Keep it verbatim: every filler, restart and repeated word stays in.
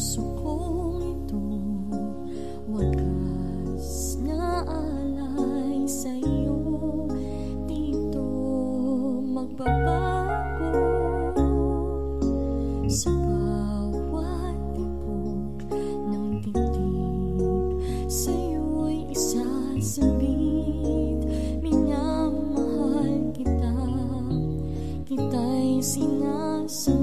puso kong ito, wagas na alay sa'yo, dito magbabago. Sa bawat tibok ng dibdib, sa'yo'y isasabit, minamahal kita, kita'y sinasabit.